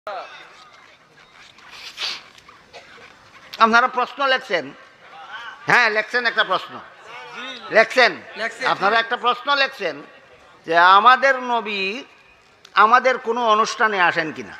আপনারা প্রশ্ন লেখছেন, হ্যাঁ লেখছেন, একটা প্রশ্ন লেখছেন আপনারা, একটা প্রশ্ন লেখছেন যে আমাদের নবী আমাদের কোনো অনুষ্ঠানে আসেন কিনা।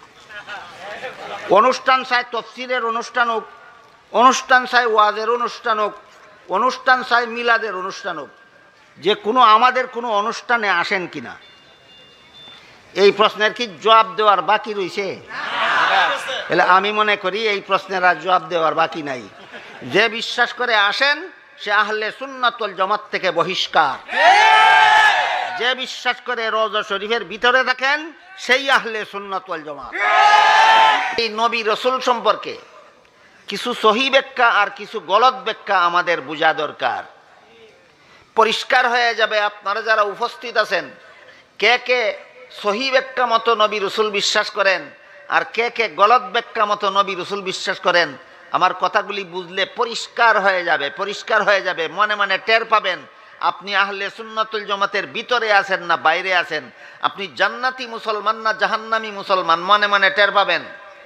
অনুষ্ঠান চাই তফসিরের অনুষ্ঠান হোক, অনুষ্ঠান চাই ওয়াজের অনুষ্ঠান হোক, অনুষ্ঠান চাই মিলাদের অনুষ্ঠান হোক, যে কোনো আমাদের কোনো অনুষ্ঠানে আসেন কিনা। এই প্রশ্নের কি জবাব দেওয়ার বাকি রয়েছে? তাহলে আমি মনে করি এই প্রশ্নের আর জবাব দেওয়ার বাকি নাই। যে বিশ্বাস করে আসেন সে আহলে সুন্নাত ওয়াল জামাত থেকে বহিষ্কার। যে বিশ্বাস করে রওজা শরীফের ভিতরে থাকেন সেই আহলে সুন্নাত ওয়াল জামাত। এই নবী রাসূল সম্পর্কে কিছু সহি ব্যাখ্যা আর কিছু গলত ব্যাখ্যা আমাদের বোঝা দরকার। পরিষ্কার হয়ে যাবে আপনারা যারা উপস্থিত আছেন কে কে সহি ব্যাখ্যা মতো নবী রাসূল বিশ্বাস করেন আর কে কে গলত ব্যাখ্যা মতো নবী রাসূল বিশ্বাস করেন। আমার কথাগুলি বুঝলে পরিষ্কার হয়ে যাবে, পরিষ্কার হয়ে যাবে, মনে মনে টের পাবেন আপনি আহলে সুন্নাতুল জামাতের ভিতরে আছেন না বাইরে আছেন, আপনি জান্নাতি মুসলমান না জাহান্নামী মুসলমান, মনে মনে টের পাবেন।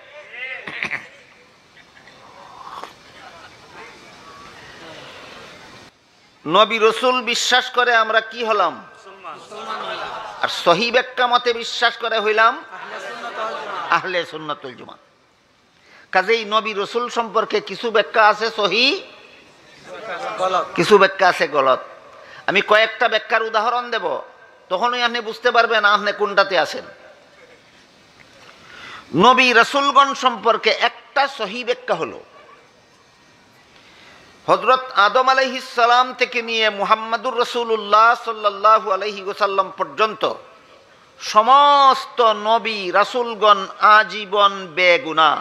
নবী রাসূল বিশ্বাস করে আমরা কি হলাম? আর সহি ব্যাখ্যা মতে বিশ্বাস করে হইলাম আহলে সুন্নাতুল জামাত। কাজেই নবী রাসূল সম্পর্কে কিছু ব্যাখ্যা আছে সহি, কিছু ব্যাখ্যা আছে গলত। আমি কয়েকটা ব্যাখ্যার উদাহরণ দেব, তখনই আপনি বুঝতে পারবেন আপনি কোনটাতে আছেন। নবী রাসূলগণ সম্পর্কে একটা সহি ব্যাখ্যা হলো হযরত আদম আলাইহিস সালাম থেকে নিয়ে মুহাম্মাদুর রাসূলুল্লাহ সাল্লাল্লাহু আলাইহি ওয়াসাল্লাম পর্যন্ত সমস্ত নবী রাসূলগণ আজীবন বেগুনাহ,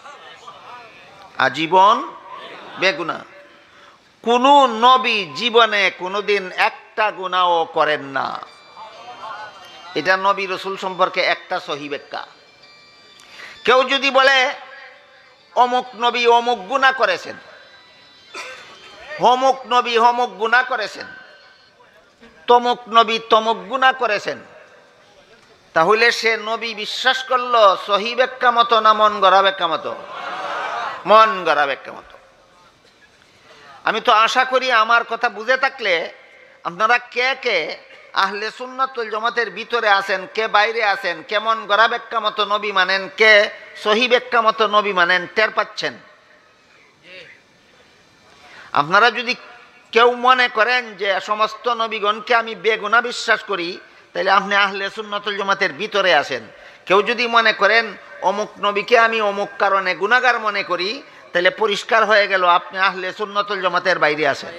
আজীবন বেগুনাহ। কোন নবী জীবনে কোনোদিন একটা গুনাহও করেন না। এটা নবী রাসূল সম্পর্কে একটা সহি ব্যাখ্যা। কেউ যদি বলে অমুক নবী অমুক গুনাহ করেছেন, অমুক নবী অমুক গুনাহ করেছেন, তমুক নবী তমুক গুনাহ করেছেন, তাহলে সে নবী বিশ্বাস করলো সহি ব্যাখ্যা মতো না মন গড়া ব্যাখ্যা মতো? মন গড়া ব্যাখ্যা মতো। আমি তো আশা করি আমার কথা বুঝে থাকলে আপনারা কে কে আহলে সুন্নাত ওয়াল জামাতের ভিতরে আছেন, কে বাইরে আছেন, কেমন গড়া ব্যাখ্যা মতো নবী মানেন, কে সহি ব্যাখ্যা মতো নবী মানেন টের পাচ্ছেন। আপনারা যদি কেউ মনে করেন যে সমস্ত নবীগণকে আমি বেগুনাহ বিশ্বাস করি, তাহলে আপনি আহলে সুন্নাত ওয়াল জামাতের ভিতরে আছেন। কেউ যদি মনে করেন অমুক নবীকে আমি অমুক কারণে গুনাহগার মনে করি, তাহলে পরিষ্কার হয়ে গেল আপনি আহলে সুন্নাত ওয়াল জামাতের বাইরে আছেন।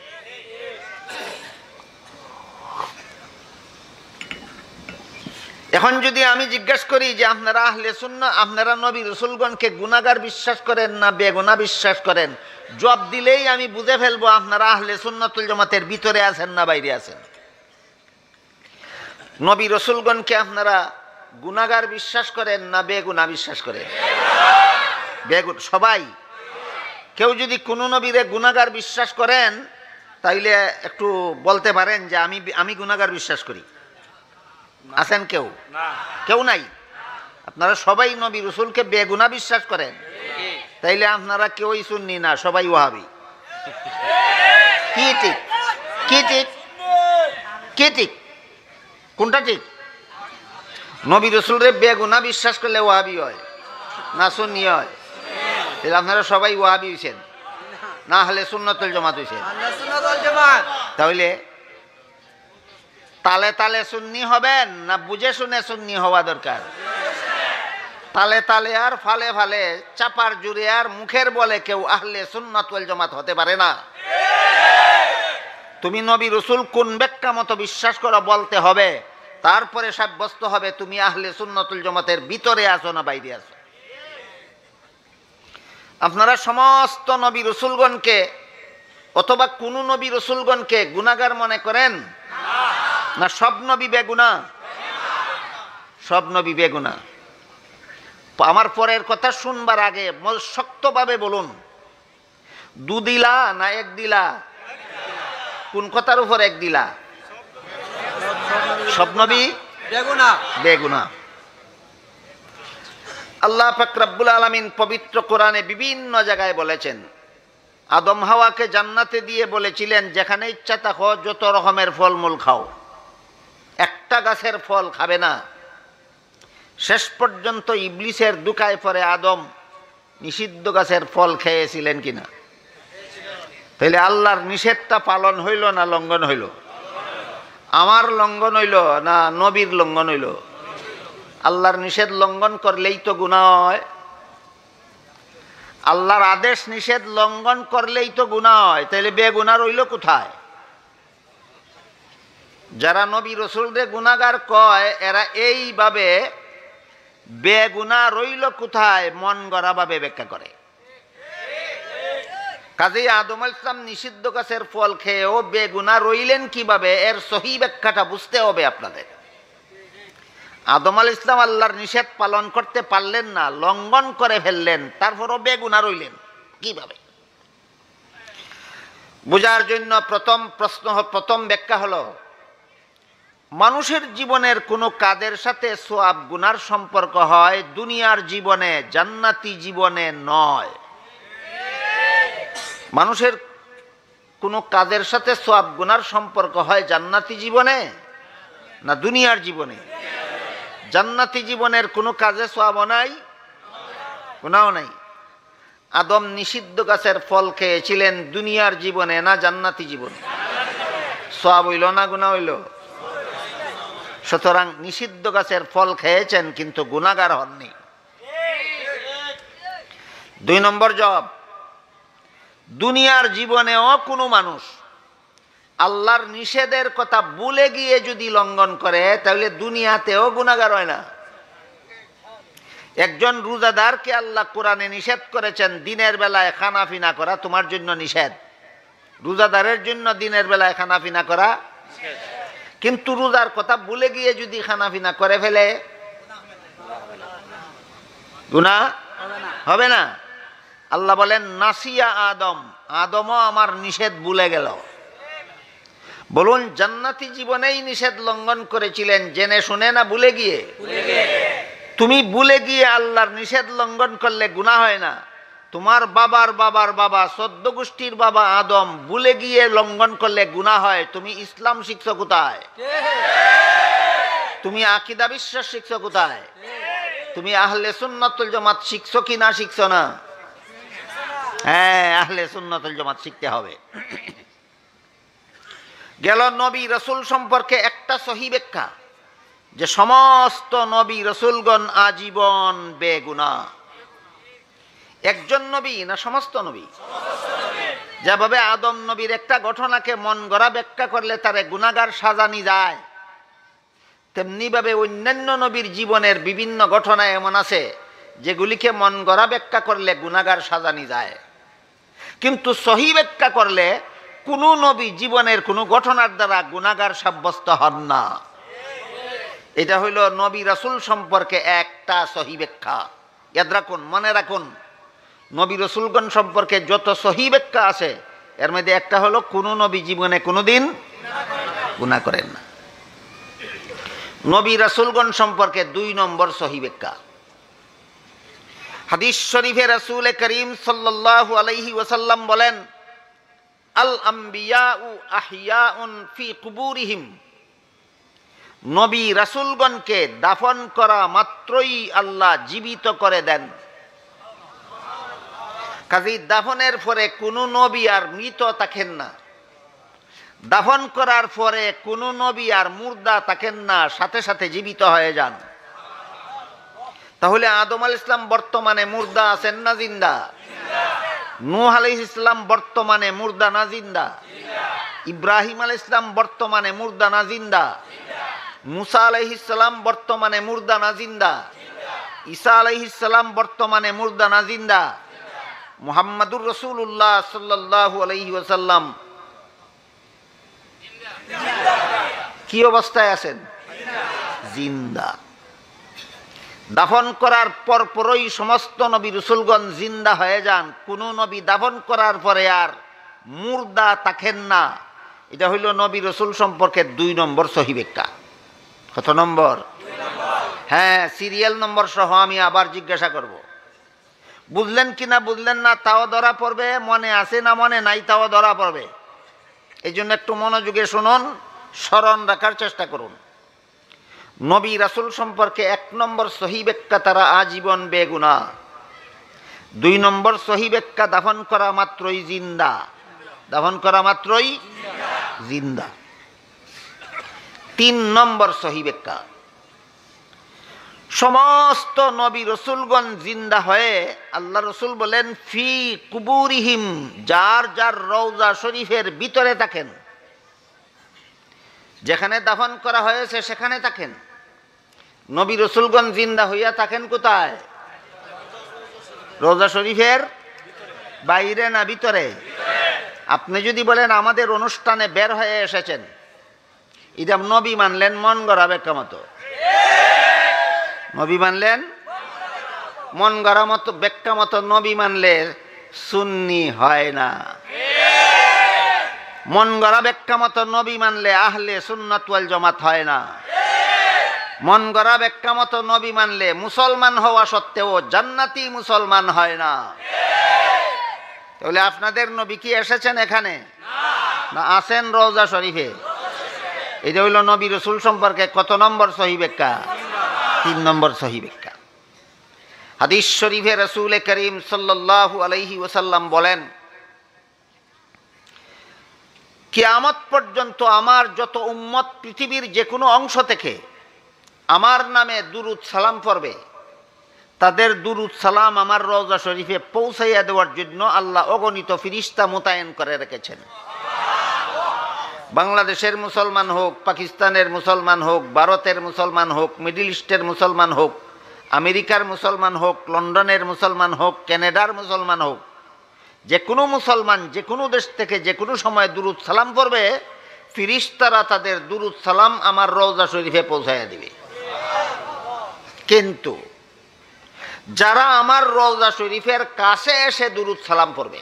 এখন যদি আমি জিজ্ঞাসা করি যে আপনারা আহলে সুন্নাহ, আপনারা নবী রাসূলগণকে গুনাহগার বিশ্বাস করেন না বেগুনাহ বিশ্বাস করেন, জবাব দিলেই আমি বুঝে ফেলবো আপনারা আহলে সুন্নাত ওয়াল জামাতের ভিতরে আছেন না বাইরে আছেন। নবী রাসূলগণকে আপনারা গুনাহগার বিশ্বাস করেন না বেগুনাহ বিশ্বাস করেন? বেগুন সবাই। কেউ যদি কোনো নবীরে গুনাহগার বিশ্বাস করেন তাইলে একটু বলতে পারেন যে আমি গুনাহগার বিশ্বাস করি। আছেন কেউ? কেউ নাই। আপনারা সবাই নবী রাসূলকে বেগুনাহ বিশ্বাস করেন, তাইলে আপনারা কেউই সুন্নি না, সবাই ওয়াহাবি। কি ঠিক? কি ঠিক? কি ঠিক? কোনটা ঠিক? নবী রাসূলরে বেগুনাহ বিশ্বাস করলে ওয়াহাবি হয় না সুন্নি হয়? তাহলে আপনারা সবাই ওয়াহাবি হইছেন না আহলে সুন্নাত ওয়াল জামাত হইছেন? তাহলে তালে তালে সুন্নি হবেন না বুঝে শুনে সুন্নি হওয়া দরকার? তালে তালে আর ফালে ফালে চাপার জুড়ে আর মুখের বলে কেউ আহলে সুন্নাত ওয়াল জামাত হতে পারে না। তুমি নবী রাসূল কোন ব্যাখ্যা মতো বিশ্বাস করো বলতে হবে, তারপরে সাব্যস্ত হবে তুমি আহলে সুন্নাত ওয়াল জামাতের ভিতরে আছো না বাইরে আছো। আপনারা সমস্ত নবী রাসূলগণকে অথবা কোন নবী রাসূলগণকে গুনাহগার মনে করেন না সব নবী বেগুনাহ? সব নবী বেগুনাহ। আমার পরের কথা শুনবার আগে শক্তভাবে বলুন, দুদিলা না এক দিলা? কোন কথার উপর এক দিলা? সব নবী বেগুনাহ। বেগুনাহ। আল্লাহ পাক রব্বুল আলামিন পবিত্র কোরআনে বিভিন্ন জায়গায় বলেছেন, আদম হাওয়াকে জান্নাতে দিয়ে বলেছিলেন যেখানে ইচ্ছা থাকো যত রকমের ফলমূল খাও, একটা গাছের ফল খাবে না। শেষ পর্যন্ত ইবলিসের দুকায় পরে আদম নিষিদ্ধ গাছের ফল খেয়েছিলেন কিনা? তাহলে আল্লাহর নিষেধটা পালন হইল না লঙ্ঘন হইল? আমার লঙ্ঘন হইল না নবীর লঙ্ঘন হইল? আল্লাহর নিষেধ লঙ্ঘন করলেই তো গুনাহ হয়। আল্লাহর আদেশ নিষেধ লঙ্ঘন করলেই তো গুনাহ হয়, তাহলে বেগুনাহ রইল কোথায়? যারা নবী রাসূলদের গুনাহগার কয় এরা এইভাবে বেগুনাহ রইল কোথায় মন গড়া ভাবে ব্যাখ্যা করে। কাজেই আদম আলাইহিস সালাম নিষিদ্ধ গাছের ফল খেয়েও বেগুনাহ রইলেন কিভাবে, এর সহি ব্যাখ্যাটা বুঝতে হবে আপনাদের। আদম আলাইহিস সালাম আল্লাহর নিষেধ পালন করতে পারলেন না, লঙ্ঘন করে ফেললেন, তারপরও বেগুনাহ রইলেন কিভাবে? বোঝার জন্য প্রথম ব্যাখ্যা হলো, মানুষের জীবনের কোনো কাজের সাথে সওয়াব গুনার সম্পর্ক হয় দুনিয়ার জীবনে, জান্নাতি জীবনে নয়। মানুষের কোনো কাজের সাথে সওয়াব গুনার সম্পর্ক হয় জান্নাতি জীবনে না দুনিয়ার জীবনে? জান্নাতি জীবনের কোনো কাজে সওয়াবও নাই, গুনাহও নাই। আদম নিষিদ্ধ গাছের ফল খেয়েছিলেন দুনিয়ার জীবনে না জান্নাতি জীবনে? সওয়াব হইল না গুনাহ হইল? সুতরাং নিষিদ্ধ গাছের ফল খেয়েছেন কিন্তু গুনাহগার হননি। 2 নম্বর জবাব, দুনিয়ার জীবনেও কোনো মানুষ আল্লাহর নিষেধের কথা ভুলে গিয়ে যদি লঙ্ঘন করে তাহলে দুনিয়াতেও গুনাহগার হয় না। একজন রোজাদারকে আল্লাহ কোরআনে নিষেধ করেছেন দিনের বেলায় খানাফিনা করা তোমার জন্য নিষেধ, রোজাদারের জন্য দিনের বেলায় খানাফিনা করা। কিন্তু রোজার কথা ভুলে গিয়ে যদি খানাফিনা করে ফেলে গুনাহ হবে না। আল্লাহ বলেন নাসিয়া আদমও আমার নিষেধ ভুলে গেল। বলুন, জান্নাতি জীবনেই নিষেধ লঙ্ঘন করেছিলেন জেনে শুনে না ভুলে গিয়ে? তুমি ভুলে গিয়ে আল্লাহর নিষেধ লঙ্ঘন করলে গুনাহ হয় না। তোমার বাবার বাবার বাবা 14 গোষ্ঠীর বাবা আদম ভুলে গিয়ে লঙ্ঘন করলে গুনাহ হয়। তুমি ইসলাম শিখছো কোথায়? তুমি আকীদা বিশ্বাস শিখছো কোথায়? তুমি আহলে সুন্নাত ওয়াল জামাত শিখছো কি না শিখছো না? হ্যাঁ, আহলে সুন্নাত ওয়াল জামাত শিখতে হবে। গেল নবী রাসূল সম্পর্কে একটা সহি ব্যাখ্যা, যে সমস্ত নবী রাসূলগণ আজীবন বেগুনাহ। একজন নবী না সমস্ত নবী? যেভাবে আদম নবীর একটা ঘটনাকে মন গড়া ব্যাখ্যা করলে তারে গুনাহগার সাজানি যায়, তেমনি ভাবে অন্যান্য নবীর জীবনের বিভিন্ন ঘটনা এমন আছে যেগুলিকে মন গড়া ব্যাখ্যা করলে গুনাহগার সাজানি যায়, কিন্তু সহি ব্যাখ্যা করলে কোনো নবী জীবনের কোনো ঘটনার দ্বারা গুনাহগার সাব্যস্ত হন না। এটা হইল নবী রাসূল সম্পর্কে একটা সহি ব্যাখ্যা। ইয়াদ রাখুন, মনে রাখুন, নবী রাসূলগণ সম্পর্কে যত সহি ব্যাখ্যা আছে এর মধ্যে একটা হলো কোনো নবী জীবনে কোনোদিন গুনাহ করেন না। নবী রাসূলগণ সম্পর্কে 2 নম্বর সহি ব্যাখ্যা, হাদিস শরীফে রাসূল করিম সাল্লাল্লাহু আলাইহি ওয়াসাল্লাম বলেন, আল আম্বিয়াউ আহইয়াউন ফি কুবুরিহিম। নবী রাসূলগণকে দাফন করা মাত্রই আল্লাহ জীবিত করে দেন। কাজেই দাফনের পরে কোনো নবী আর মৃত থাকেন না, দাফন করার পরে কোনো নবী আর মুর্দা থাকেন না, সাথে সাথে জীবিত হয়ে যান। তাহলে আদম আলাইহিস সালাম বর্তমানে মুর্দা আছেন না জিন্দা? নূহ আলাইহিস সালাম বর্তমানে মুর্দা না জিন্দা? ইব্রাহিম আলাইহিস সালাম বর্তমানে মুর্দা না জিন্দা? মুসা আলাইহিস সালাম বর্তমানে মুর্দা না জিন্দা? ঈসা আলাইহিস সালাম বর্তমানে মুর্দা না জিন্দা? মুহাম্মাদুর রাসূলুল্লাহ সাল্লাল্লাহু আলাইহি ওয়াসাল্লাম কি অবস্থায় আছেন? জিন্দা। দাফন করার পরপরই সমস্ত নবী রাসূলগণ জিন্দা হয়ে যান, কোন নবী দাফন করার পরে আর মুর্দা থাকেন না। এটা হইল নবী রাসূল সম্পর্কে 2 নম্বর সহি ব্যাখ্যা। কত নম্বর? হ্যাঁ, সিরিয়াল নম্বর সহ আমি আবার জিজ্ঞাসা করব। বুঝলেন কি না বুঝলেন না তাও ধরা পড়বে, মনে আছে না মনে নাই তাও ধরা পড়বে। এই জন্য একটু মনোযোগে শুনুন, স্মরণ রাখার চেষ্টা করুন। নবী রাসূল সম্পর্কে 1 নম্বর সহি ব্যাখ্যা, তারা আজীবন বেগুনাহ। 2 নম্বর সহি ব্যাখ্যা, দাফন করা মাত্রই জিন্দা। দাফন করা মাত্রই জিন্দা। 3 নম্বর সহি ব্যাখ্যা, সমস্ত নবী রসুলগণ জিন্দা হয়ে আল্লাহ রসুল বলেন ফি কুবুরিহিম, যার যার রওজা শরীফের ভিতরে থাকেন, যেখানে দাফন করা হয়েছে সেখানে থাকেন। নবী রসুলগণ জিন্দা হইয়া থাকেন কোথায়? রওজা শরীফের বাইরে না ভিতরে? আপনি যদি বলেন আমাদের অনুষ্ঠানে বের হয়ে এসেছেন, এটা নবী মানলেন মন গড়া ব্যাখ্যা মতো। নবী মানলেন মন গড়া মতো ব্যাখ্যা মতো। নবী মানলে সুন্নি হয় না। মন গড়া ব্যাখ্যা মতো নবী মানলে আহলে সুন্নাত ওয়াল জামাত হয় না। মন গড়া ব্যাখ্যা মতো নবী মানলে মুসলমান হওয়া সত্ত্বেও জান্নাতি মুসলমান হয় না। তাহলে আপনাদের নবী কি এসেছেন এখানে? না, আছেন রওজা শরীফে। এটা হইল নবী রসুল সম্পর্কে কত নম্বর সহি ব্যাখ্যা? 3 নম্বর সহি ব্যাখ্যা। হাদিস শরীফে রাসূল করিম সাল্লাল্লাহু আলাইহি ওয়াসাল্লাম বলেন, কিয়ামত পর্যন্ত আমার যত উম্মত পৃথিবীর যে কোনো অংশ থেকে আমার নামে দুরুদ সালাম পড়বে, তাদের দুরুদ সালাম আমার রওজা শরীফে পৌঁছাইয়া দেওয়ার জন্য আল্লাহ অগণিত ফেরেশতা মোতায়েন করে রেখেছেন। বাংলাদেশের মুসলমান হোক, পাকিস্তানের মুসলমান হোক, ভারতের মুসলমান হোক, মিডল ইস্টের মুসলমান হোক, আমেরিকার মুসলমান হোক, লন্ডনের মুসলমান হোক, কানাডার মুসলমান হোক, যে কোনো মুসলমান যে কোনো দেশ থেকে যে কোনো সময় দুরুদ সালাম পড়বে, ফেরেশতারা তাদের দুরুদ সালাম আমার রওজা শরীফে পৌঁছাইয়া দিবে। কিন্তু যারা আমার রওজা শরীফের কাছে এসে দুরুদ সালাম পড়বে,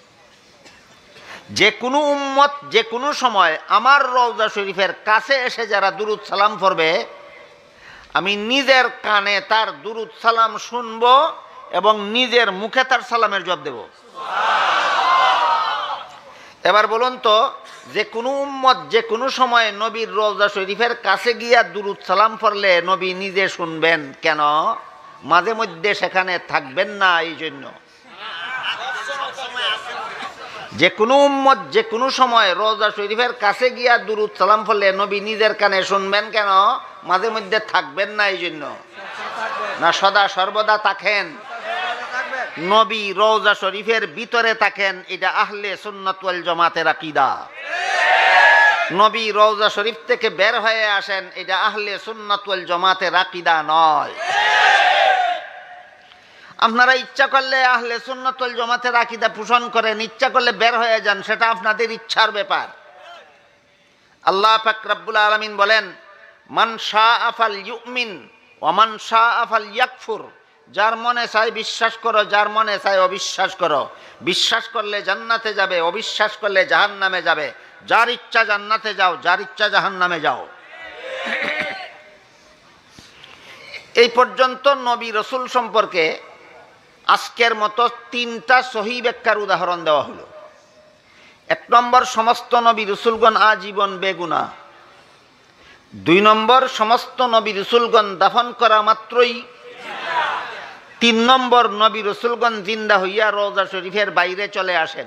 যে কোনো উম্মত যে কোনো সময় আমার রওজা শরীফের কাছে এসে যারা দুরুদ সালাম পড়বে, আমি নিজের কানে তার দুরুদ সালাম শুনব এবং নিজের মুখে তার সালামের জবাব দেব। এবার বলুন তো, যে কোনো উম্মত যে কোনো সময় নবীর রওজা শরীফের কাছে গিয়া দুরুদ সালাম পড়লে নবী নিজে শুনবেন কেন? মাঝে মধ্যে সেখানে থাকবেন না এই জন্য। যে কোনো উম্মত যে কোনো সময় রওজা শরীফের কাছে গিয়া দুরুদ সালাম পড়লে নবী নিজের কানে শুনবেন কেন? মাঝে মধ্যে থাকবেন না এই জন্য। না সদা সর্বদা থাকেন? নবী রওজা শরীফের ভিতরে থাকেন, এটা আহলে সুন্নাত ওয়াল জামাতের আকীদা। নবী রওজা শরীফ থেকে বের হয়ে আসেন, এটা আহলে সুন্নাত ওয়াল জামাতের আকীদা নয়। আপনারা ইচ্ছা করলে আহলে সুন্নাত ওয়াল জামাতের আকীদা পোষণ করেন, ইচ্ছা করলে বের হয়ে যান, সেটা আপনাদের ইচ্ছার ব্যাপার। আল্লাহ পাক রব্বুল আলামিন বলেন, মান শাআ ফালইউমিন ওয়া মান শাআ ফালইয়াকফুর। যার মনে চায় বিশ্বাস করো, যার মনে চায় অবিশ্বাস করো। বিশ্বাস করলে জান্নাতে যাবে, অবিশ্বাস করলে জাহান্নামে যাবে। যার ইচ্ছা জান্নাতে যাও, যার ইচ্ছা জাহান্নামে যাও। এই পর্যন্ত নবী রসুল সম্পর্কে আজকের মতো 3টা সহি ব্যাখ্যার উদাহরণ দেওয়া হলো। 1 নম্বর, সমস্ত নবী রসুলগণ আজীবন বেগুনাহ। 2 নম্বর, সমস্ত নবী রসুলগণ দাফন করা মাত্রই। 3 নম্বর, নবী রসুলগণ জিন্দা হইয়া রওজা শরীফের বাইরে চলে আসেন।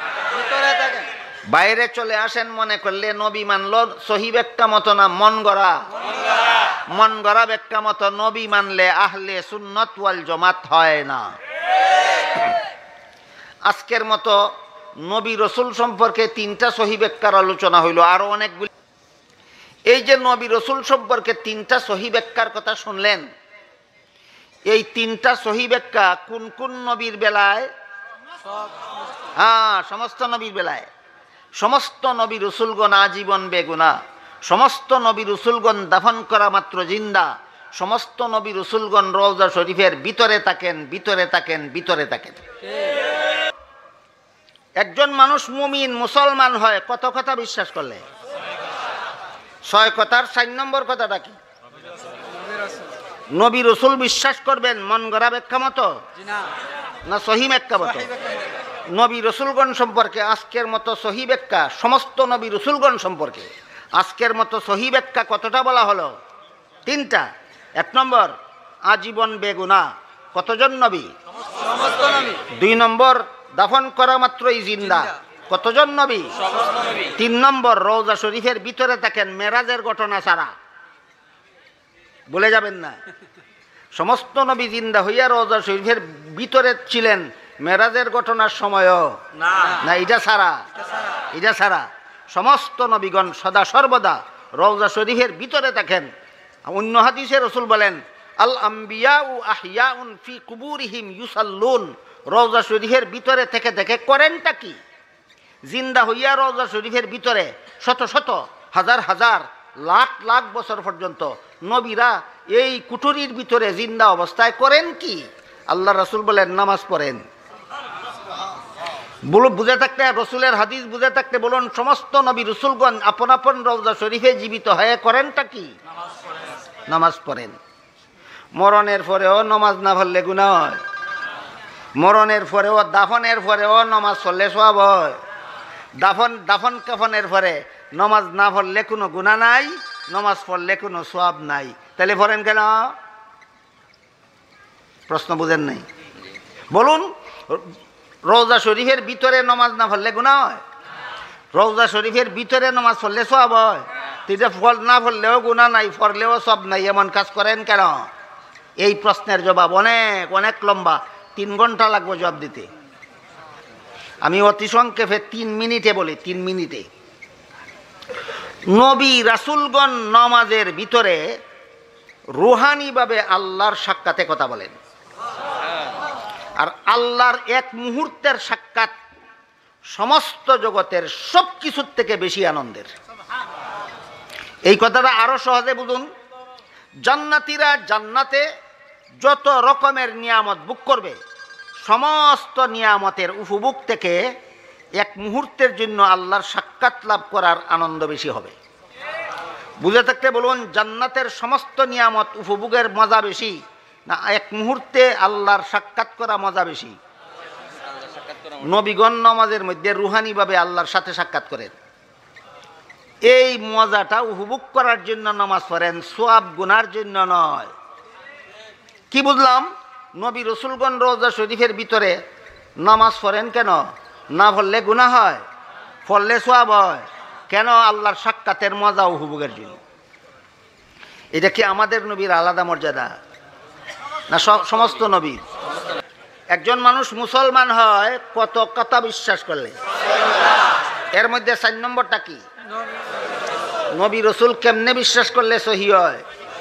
বাইরে চলে আসেন মনে করলে নবী মানল সহি ব্যাখ্যা মতো না মন গড়া? মন গড়া ব্যাখ্যা মতো নবী মানলে আহলে সুন্নাত ওয়াল জামাত হয় না। আজকের মতো নবী রসুল সম্পর্কে 3টা সহি ব্যাখ্যার আলোচনা হইল, আরো অনেকগুলি। এই যে নবী রসুল সম্পর্কে 3টা সহি ব্যাখ্যার কথা শুনলেন, এই 3টা সহি ব্যাখ্যা কোন কোন নবীর বেলায়? সমস্ত নবীর বেলায়। সমস্ত নবী রসুলগণ আজীবন বেগুনাহ। সমস্ত নবী রসুলগণ দাফন করা মাত্র জিন্দা। সমস্ত নবী রসুলগণ রওজা শরীফের ভিতরে থাকেন, ভিতরে থাকেন, ভিতরে থাকেন। একজন মানুষ মুমিন মুসলমান হয় কত কথা বিশ্বাস করলে? 6 কথার 4 নম্বর কথাটা কি? নবী রসুল বিশ্বাস করবেন মন গড়া ব্যাখ্যা মতো না সহি ব্যাখ্যা মতো? নবী রসুলগণ সম্পর্কে আজকের মতো সহি ব্যাখ্যা, সমস্ত নবী রসুলগণ সম্পর্কে আজকের মতো সহি ব্যাখ্যা কতটা বলা হলো? 3টা। 1 নম্বর, আজীবন বেগুনাহ, কতজন নবী? 2 নম্বর, দাফন করা মাত্রই জিন্দা, কতজন নবী? 3 নম্বর, রওজা শরীফের ভিতরে থাকেন মেরাজের ঘটনা ছাড়া, বলে যাবেন না। সমস্ত নবী জিন্দা হইয়া রওজা শরীফের ভিতরে ছিলেন মেরাজের ঘটনার সময়ও না, এটা ছাড়া সমস্ত নবীগণ সদা সর্বদা রওজা শরীফের ভিতরে থাকেন। অন্য হাদিসে রসুল বলেন, আল আম্বিয়াউ আহইয়াউন ফি কুবুরিহিম ইউসাল্লুন। রওজা শরীফের ভিতরে থেকে করেনটা কি? জিন্দা হইয়া রওজা শরীফের ভিতরে শত শত হাজার হাজার লাখ লাখ বছর পর্যন্ত নবীরা এই কুঠুরির ভিতরে জিন্দা অবস্থায় করেন কি? আল্লাহ রাসূল বলেন, নামাজ পড়েন। বুঝে থাকতে, রসুলের হাদিস বুঝে থাকতে বলুন, সমস্ত নবী রসুলগণ আপন আপন রওজা শরীফে জীবিত হয়ে করেনটা কি? নামাজ পড়েন। মরণের পরেও নামাজ না পড়লে গুনাহ হয়। মরণের পরেও, দাফনের পরেও নামাজ পড়লে সওয়াব হয়। দাফন কাফনের পরে নামাজ না পড়লে কোনো গুনাহ নাই, নামাজ পড়লে কোনো সওয়াব নাই। তাহলে পড়েন কেন? প্রশ্ন বুঝেন নাই? বলুন, রওজা শরীফের ভিতরে নামাজ না পড়লে গুনাহ হয়? রওজা শরীফের ভিতরে নামাজ পড়লে সওয়াব হয়। তিনটা ফল না পড়লেও গুনাহ নাই, পড়লেও সব নাই, এমন কাজ করেন কেন? এই প্রশ্নের জবাব অনেক অনেক লম্বা, 3 ঘন্টা লাগবে জবাব দিতে। আমি অতি সংক্ষেপে 3 মিনিটে বলি, 3 মিনিটে। নবী রাসূলগণ নামাজের ভিতরে রুহানিভাবে আল্লাহর সাক্ষাতে কথা বলেন, আর আল্লাহর এক মুহূর্তের সাক্ষাৎ সমস্ত জগতের সব কিছুর থেকে বেশি আনন্দের। এই কথাটা আরো সহজে বুঝুন। জান্নাতীরা জান্নাতে যত রকমের নিয়ামত ভোগ করবে, সমস্ত নিয়ামতের উপভোগ থেকে এক মুহূর্তের জন্য আল্লাহর সাক্ষাৎ লাভ করার আনন্দ বেশি হবে। বুঝে থাকতে বলুন, জান্নাতের সমস্ত নিয়ামত উপভোগের মজা বেশি না এক মুহূর্তে আল্লাহর সাক্ষাৎ করা মজা বেশি? নবীগণ নামাজের মধ্যে রুহানিভাবে আল্লাহর সাথে সাক্ষাৎ করেন। এই মজাটা উপভোগ করার জন্য নামাজ পড়েন, সওয়াব গুনার জন্য নয়। কি বুঝলাম? নবী রসুলগণ রওজা শরীফের ভিতরে নামাজ পড়েন কেন? না পড়লে গুনাহ হয়, পড়লে সওয়াব হয়। কেন? আল্লাহর সাক্ষাতের মজা উপভোগের জন্য। এটা কি আমাদের নবীর আলাদা মর্যাদা না সমস্ত নবীর? একজন মানুষ মুসলমান হয় কত কথা বিশ্বাস করলে? এর মধ্যে 4 নম্বরটা কি? নবী রসুল কেমনে বিশ্বাস করলে সহি হয়?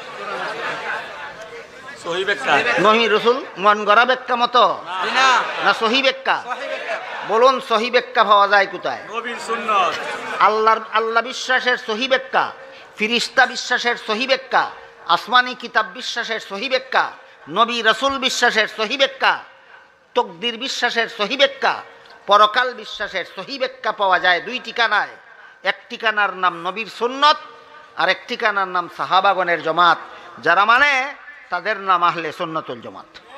নবী রসুল মন গড়া ব্যাখ্যা মতো না সহি ব্যাখ্যা? বলুন, সহি ব্যাখ্যা পাওয়া যায় কোথায়? আল্লাহ বিশ্বাসের সহি ব্যাখ্যা, ফিরিস্তা বিশ্বাসের সহি ব্যাখ্যা, আসমানি কিতাব বিশ্বাসের সহি ব্যাখ্যা, নবী রসুল বিশ্বাসের সহি ব্যাখ্যা, তকদির বিশ্বাসের সহি ব্যাখ্যা, পরকাল বিশ্বাসের সহি ব্যাখ্যা পাওয়া যায় 2 ঠিকানায়। এক ঠিকানার নাম নবীর সুন্নত, আর এক ঠিকানার নাম সাহাবাগণের জমাত। যারা মানে তাদের নাম আহলে সুন্নতুল জামাত।